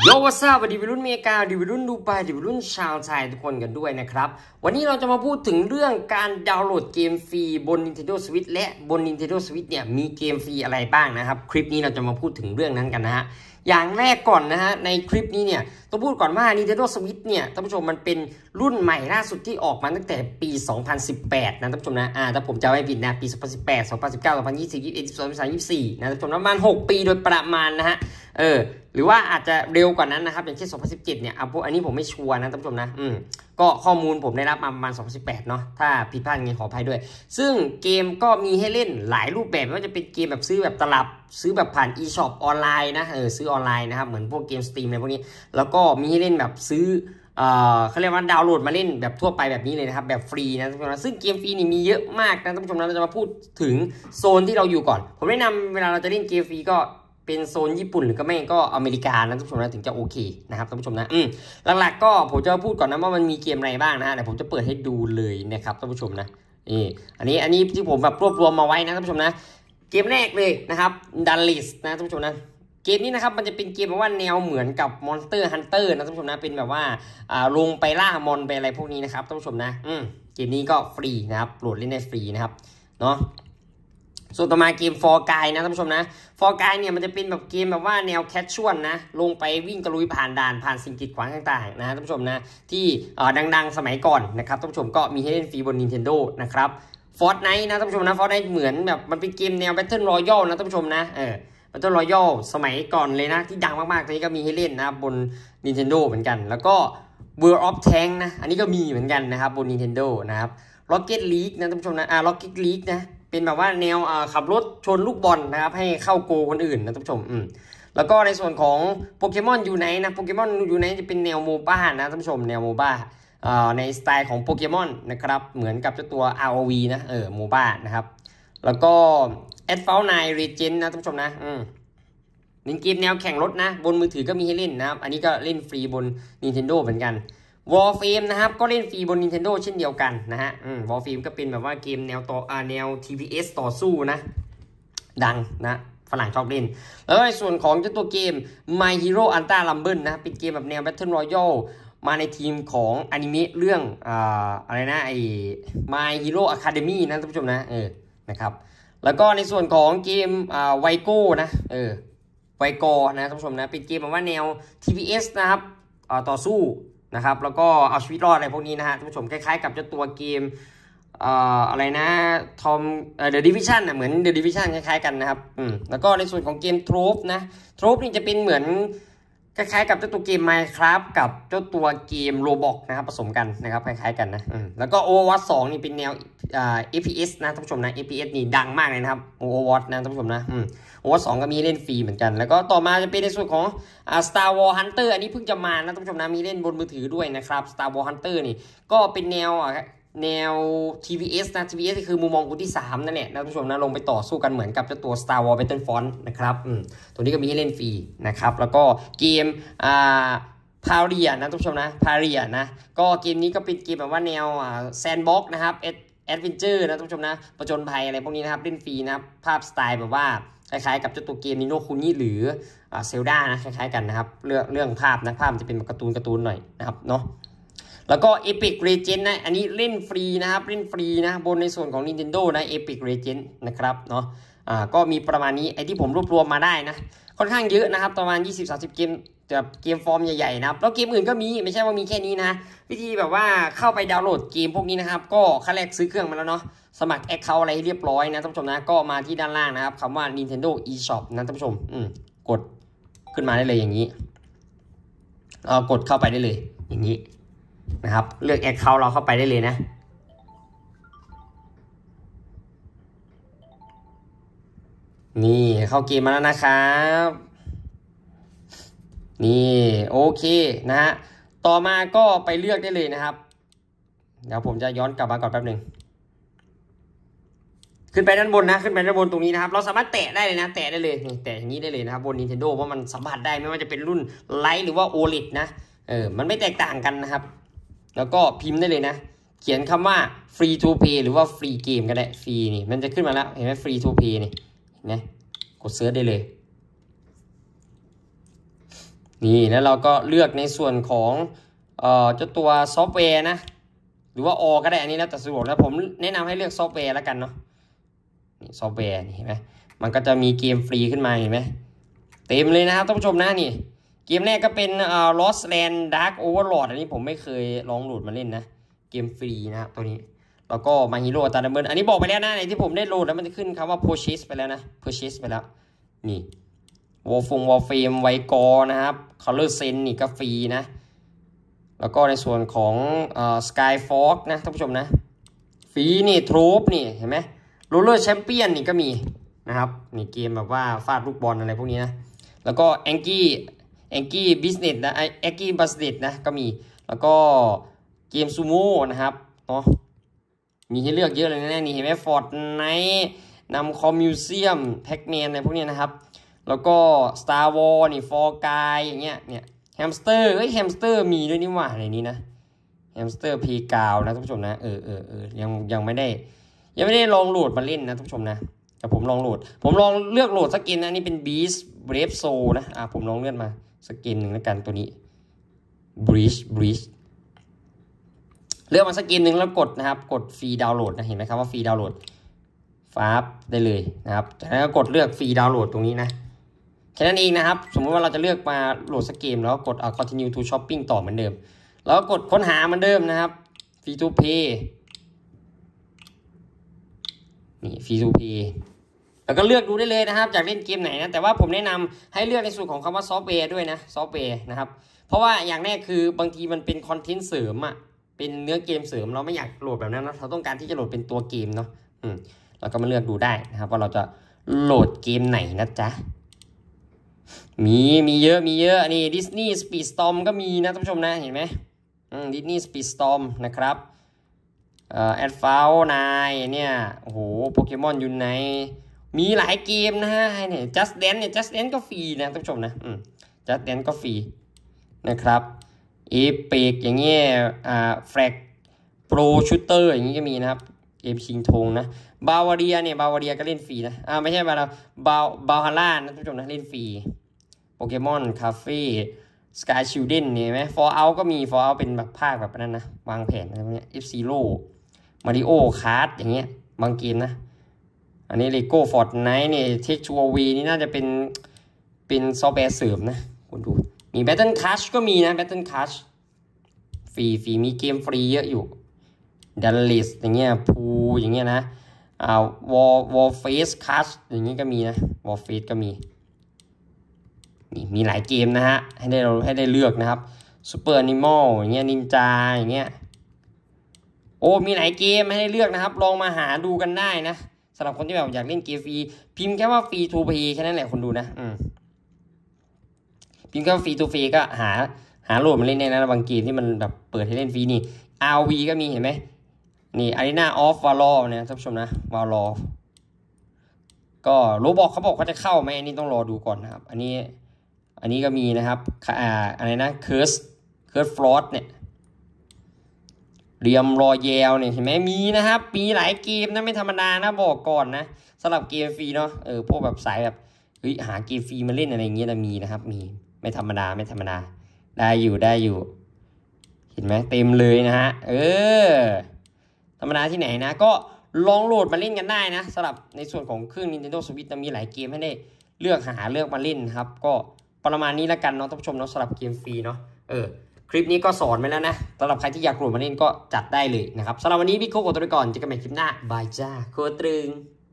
โยวัสดุดีวัยรุ่นเมกาดีวัยรุ่นดูไบดีวัยรุ่นชาวไทยทุกคนกันด้วยนะครับวันนี้เราจะมาพูดถึงเรื่องการดาวน์โหลดเกมฟรีบน Nintendo Switch และบน Nintendo Switch เนี่ยมีเกมฟรีอะไรบ้างนะครับคลิปนี้เราจะมาพูดถึงเรื่องนั้นกันนะฮะอย่างแรกก่อนนะฮะในคลิปนี้เนี่ยต้องพูดก่อนว่า Nintendo Switch เนี่ยท่านผู้ชมมันเป็นรุ่นใหม่ล่าสุดที่ออกมาตั้งแต่ปี 2018 นะท่านผู้ชมนะถ้าผมจะไม่ผิดนะปี 2018 2019 2020 21 22 23 24นะท่านผู้ชมประมาณ6ปีโดยประมาณนะฮะหรือว่าอาจจะเร็วกว่านั้นนะครับอย่างเช่น 2017 เนี่ยอันนี้ผมไม่ชัวร์นะท่านผู้ชมนะก็ข้อมูลผมได้รับมาประมาณ 2018 เนาะถ้าผิดพลาดไงขออภัยด้วยซึ่งเกมก็มีให้เล่นหลายรูปแบบไม่ว่าจะเป็นเกมแบบซื้อแบบตลับซื้อแบบผ่าน eShop ออนไลน์นะซื้อออนไลน์นะครับเหมือนพวกเกม Steam อะไรพวกนี้แล้วก็มีให้เล่นแบบซื้อเขาเรียกว่าดาวน์โหลดมาเล่นแบบทั่วไปแบบนี้เลยนะครับแบบฟรีนะท่านผู้ชมนะซึ่งเกมฟรีนี่มีเยอะมากนะท่านผู้ชมนะเราจะมาพูดถึงโซนที่เราอยู่ก่อนผมแนะนำเวลาเราจะเล่นเกมฟรีก็เป็นโซนญี่ปุ่นหรือก็ไม่ก็อเมริกานะท่านผู้ชมนะถึงจะโอเคนะครับท่านผู้ชมนะหลักๆก็ผมจะพูดก่อนนะว่ามันมีเกมอะไรบ้างนะเดี๋ยวผมจะเปิดให้ดูเลยนะครับท่านผู้ชมนะอันนี้ที่ผมแบบรวบรวมมาไว้นะท่านผู้ชมนะเกมแรกเลยนะครับดันลิสนะท่านผู้ชมนะเกมนี้นะครับมันจะเป็นเกมแบบว่าแนวเหมือนกับ Monster Hunter นะท่านผู้ชมนะเป็นแบบว่าลงไปล่ามอนไปอะไรพวกนี้นะครับท่านผู้ชมนะเกมนี้ก็ฟรีนะครับโหลดเล่นได้ฟรีนะครับเนาะส่วนต่อมาเกม For Guy นะท่านผู้ชมนะ For Guy เนี่ยมันจะเป็นแบบเกมแบบว่าแนวแคชชวลนะลงไปวิ่งตะลุยผ่านด่านผ่านสิ่งกีดขวางต่างๆนะท่านผู้ชมนะที่ดังๆสมัยก่อนนะครับท่านผู้ชมก็มีให้เล่นฟรีบน Nintendo นะครับ Fortnite นะท่านผู้ชมนะ Fortnite เหมือนแบบมันเป็นเกมแนว Battle Royale นะท่านผู้ชมนะBattle Royale สมัยก่อนเลยนะที่ดังมากๆตอนนี้ก็มีให้เล่นนะบน Nintendo เหมือนกันแล้วก็ World of Tanks นะอันนี้ก็มีเหมือนกันนะครับบน Nintendo นะครับ Rocket League นะท่านผู้ชมนะRocket League นะเป็นแบบว่าแนวขับรถชนลูกบอลนะครับให้เข้าโกคนอื่นนะท่านผู้ชมแล้วก็ในส่วนของโปเกมอนยูไนท์นะโปเกมอนยูไนท์จะเป็นแนวโมบ้านะท่านผู้ชมแนวโมบ้าในสไตล์ของโปเกมอนนะครับเหมือนกับเจ้าตัว ROV นะโมบ้านะครับแล้วก็Asphalt 9 Legend นะท่านผู้ชมนะเล่นเกมแนวแข่งรถนะบนมือถือก็มีให้เล่นนะครับอันนี้ก็เล่นฟรีบน Nintendo เหมือนกันWarframe นะครับก็เล่นฟรีบน Nintendo เช่นเดียวกันนะฮะWarframe ก็เป็นแบบว่าเกมแนวแนว TPS ต่อสู้นะดังนะฝรั่งชอบเล่นแล้วในส่วนของเจ้าตัวเกม My Hero Ultra Rumble นะเป็นเกมแบบแนว Battle Royale มาในทีมของอนิเมะเรื่องอะไรนะMy Hero Academy นะท่านผู้ชมนะนะครับแล้วก็ในส่วนของเกมไวโก้นะไวโก้นะท่านผู้ชมนะเป็นเกมแบบว่าแนว TPS นะครับต่อสู้นะครับแล้วก็เอาชีวิตรอดอะไรพวกนี้นะฮะท่านผู้ชมคล้ายๆกับเจ้าตัวเกมอะไรนะทอมThe Division เหมือน The Division คล้ายๆกันนะครับแล้วก็ในส่วนของเกมโทรปนะโทรปนี่จะเป็นเหมือนคล้ายๆกับเจ้าตัวเกม Minecraft กับเจ้าตัวเกม Roblox นะครับผสมกันนะครับคล้ายๆกันนะแล้วก็ Overwatch 2นี่เป็นแนวFPS นะท่านผู้ชมนะ FPS นี่ดังมากเลยนะครับ Overwatch นะท่านผู้ชมนะOverwatch 2ก็มีเล่นฟรีเหมือนกันแล้วก็ต่อมาจะเป็นในส่วนของStar Wars Hunter อันนี้เพิ่งจะมานะท่านผู้ชมนะมีเล่นบนมือถือด้วยนะครับ Star Wars Hunter นี่ก็เป็นแนว TPS นะ TPS คือมุมมองคนที่3นั่นแหละท่านผู้ชมนะลงไปต่อสู้กันเหมือนกับเจ้าตัว Star Wars Battlefront นะครับตัวนี้ก็มีให้เล่นฟรีนะครับแล้วก็เกมพาเรียนะท่านผู้ชมนะพาเรียนะก็เกมนี้ก็เป็นเกมแบบว่าแนวแซนด์บ็อกซ์นะครับแอดเวนเจอร์นะท่านผู้ชมนะประจนภัยอะไรพวกนี้นะครับเล่นฟรีนะครับภาพสไตล์แบบว่าคล้ายๆกับเจ้าตัวเกมนิโนคุนิหรือเซลดานะคล้ายๆกันนะครับเรื่องภาพนะภาพมันจะเป็นแบบการ์ตูนหน่อยนะครับเนาะแล้วก็ Epic Legend นะอันนี้เล่นฟรีนะครับเล่นฟรีนะบนในส่วนของ Nintendo นะ Epic Legend นะครับเนาะก็มีประมาณนี้ไอ้ที่ผมรวบรวมมาได้นะค่อนข้างเยอะนะครับประมาณ 20-30 เกมแบบเกมฟอร์มใหญ่ๆนะครับแล้วเกมอื่นก็มีไม่ใช่ว่ามีแค่นี้นะวิธีแบบว่าเข้าไปดาวน์โหลดเกมพวกนี้นะครับก็ขั้นแรกซื้อเครื่องมาแล้วเนาะสมัคร Account อะไรเรียบร้อยนะท่านผู้ชมนะก็มาที่ด้านล่างนะครับคำว่า Nintendo eShop นะท่านผู้ชมกดขึ้นมาได้เลยอย่างนี้กดเข้าไปได้เลยอย่างนี้นะครับเลือก Account เราเข้าไปได้เลยนะนี่เข้าเกมมาแล้วนะครับนี่โอเคนะฮะต่อมาก็ไปเลือกได้เลยนะครับเดี๋ยวผมจะย้อนกลับมาก่อนแป๊บนึงขึ้นไปด้านบนนะขึ้นไปด้านบนตรงนี้นะครับเราสามารถแตะได้เลยนะแตะได้เลยนี่แตะอย่างนี้ได้เลยนะครับบน Nintendo เพราะมันสัมผัสได้ไม่ว่าจะเป็นรุ่น Lite หรือว่า OLED นะมันไม่แตกต่างกันนะครับแล้วก็พิมพ์ได้เลยนะเขียนคำว่า free to play หรือว่า free game ก็ได้ฟรีนี่มันจะขึ้นมาแล้วเห็นไหม free to play นี่เห็นไหมกดเซิร์ชได้เลยนี่แล้วเราก็เลือกในส่วนของเจ้าตัวซอฟต์แวร์นะหรือว่าก็ได้อันนี้แล้วแต่สะดวกแล้วผมแนะนำให้เลือกซอฟต์แวร์แล้วกันเนาะนี่ซอฟต์แวร์นี่เห็นไหมมันก็จะมีเกมฟรีขึ้นมาเห็นไหมเต็มเลยนะครับท่านผู้ชมนะนี่เกมแรกก็เป็นLost Land Dark Overlord อันนี้ผมไม่เคยลองโหลดมาเล่นนะเกมฟรีนะครับตัวนี้แล้วก็มาฮีโร่ตาดัมเบิลอันนี้บอกไปแล้วนะในที่ผมได้โหลดแล้วมันจะขึ้นคำว่า purchase ไปแล้วนะ purchase ไปแล้วนี่วอลเฟมไวกอนะครับ Color Sense นี่ก็ฟรีนะแล้วก็ในส่วนของSkyforge นะท่านผู้ชมนะฟรีนี่โทรปนี่เห็นไหมโรลเลอร์แชมเปี้ยนนี่ก็มีนะครับนี่เกมแบบว่าฟาดลูกบอลอะไรพวกนี้นะแล้วก็แองกี้บิสเนสนะแองกี้บัสเนสนะก็มีแล้วก็เกมซูโม่นะครับเนาะมีให้เลือกเยอะเลยนะนี่เห็นไหมฟอร์ดไนท์นำคอมมิวเซียมแพ็กแมนอะไรพวกนี้นะครับแล้วก็ Star Wars นี่ฟอร์กายอย่างเงี้ยเนี่ยแฮมสเตอร์แฮมสเตอร์มีด้วยนี่หว่าในนี้นะแฮมสเตอร์เพย์กาวนะท่านผู้ชมนะยังไม่ได้ลองโหลดมาเล่นนะท่านผู้ชมนะแต่ผมลองเลือกโหลดสกินนะนี่เป็น Beast Brave Soul นะผมลองเลื่อนมาสกินหนึ่งแล้วกันตัวนี้ Breach เลือกมาสกินหนึ่งแล้วกดนะครับกดฟรีดาวน์โหลดนะเห็นไหมครับว่าฟรีดาวน์โหลดฟ้าได้เลยนะครับจากนั้นก็กดเลือกฟรีดาวน์โหลดตรงนี้นะแค่นั้นเองนะครับสมมติว่าเราจะเลือกมาโหลดสเกมแล้วกดcontinue to shopping ต่อเหมือนเดิมแล้วกดค้นหาเหมือนเดิมนะครับ free to play นี่ free to play แล้วก็เลือกดูได้เลยนะครับจากเล่นเกมไหนนะแต่ว่าผมแนะนำให้เลือกในส่วนของคำว่าซอฟต์แวร์ด้วยนะซอฟต์แวร์นะครับเพราะว่าอย่างแรกคือบางทีมันเป็นคอนเทนต์เสริมเป็นเนื้อเกมเสริมเราไม่อยากโหลดแบบนั้นนะเราต้องการที่จะโหลดเป็นตัวเกมเนาะเราก็มาเลือกดูได้นะครับว่าเราจะโหลดเกมไหนนะจ๊ะมีเยอะอันนี้ Disney Speedstorm ก็มีนะท่านผู้ชมนะเห็นไหมDisney Speedstorm นะครับAdvance 9เนี่ยโอ้โหโปเกมอนยูไนมีหลายเกมนะฮะเนี่ย Just Dance ก็ฟรีนะท่านผู้ชมนะJust Dance ก็ฟรีนะครับEpic อย่างเงี้ยFlag Pro Shooter อย่างงี้ก็มีนะครับเกมชิงธงนะบาวาเรียก็เล่นฟรีนะไม่ใช่บาวฮาร่านะท่านผู้ชมนะเล่นฟรีโปเกมอนคาเฟ่สกายชิลเด้นเนี่ยไหมฟอร์เอาก็มีฟอร์เอาเป็นแบบภาคแบบนั้นนะวางแผนอะไรเงี้ยF-Zeroมาริโอคาร์ดอย่างเงี้ยบางเกมนะอันนี้เลโก้ฟอร์ดไนท์เนี่ยเทคชัววีนี่น่าจะเป็นซอฟต์แวร์เสริมนะคุณดูมี Battle Crush ก็มีนะ Battle Crush ฟรีมีเกมฟรีเยอะอยู่ดัลลิสอย่างเงี้ยพูอย่างเงี้ยนะวอลเฟสคัชอย่างงี้ก็มีนะวอลเฟสก็มีหลายเกมนะฮะให้ได้เลือกนะครับซูเปอร์แอนิมอลอย่างเงี้ยนินจาอย่างเงี้ยมีหลายเกมให้ได้เลือกนะครับลองมาหาดูกันได้นะสำหรับคนที่แบบอยากเล่นเกมฟรีพิมพ์แค่ว่าฟรีทูเพย์แค่นั้นแหละคนดูนะพิมพ์แค่ฟรีทูเพย์ก็หาโหลดมาเล่นได้นะบางเกมที่มันแบบเปิดให้เล่นฟรีนี่ RV ก็มีเห็นไหมนี่ Arena of Valor เนี่ยท่านผู้ชมนะ Valor ก็โรบอกเขาบอกเขาจะเข้าไหมอันนี้ต้องรอดูก่อนนะครับอันนี้ก็มีนะครับอะไรนะ Curse Flood เนี่ยเรียมรอแยลเนี่ยเห็นไหมมีนะครับมีหลายเกมนะไม่ธรรมดานะบอกก่อนนะสำหรับเกมฟรีเนาะพวกแบบสายแบบหาเกมฟรีมาเล่นอะไรอย่างเงี้ยนะมีนะครับมีไม่ธรรมดาได้อยู่เห็นไหมเต็มเลยนะฮะธรรมดาที่ไหนนะก็ลองโหลดมาเล่นกันได้นะสำหรับในส่วนของเครื่อง Nintendo Switch มีหลายเกมให้ได้เลือกมาเล่นครับก็ประมาณนี้แล้วกันเนาะท่านผู้ชมเนาะสำหรับเกมฟรีเนาะคลิปนี้ก็สอนไปแล้วนะสำหรับใครที่อยากโหลดมาเล่นก็จัดได้เลยนะครับสำหรับวันนี้พี่โคกตัวไปก่อนเจอกันใหม่คลิปหน้าบายจ้าโคตรตรึง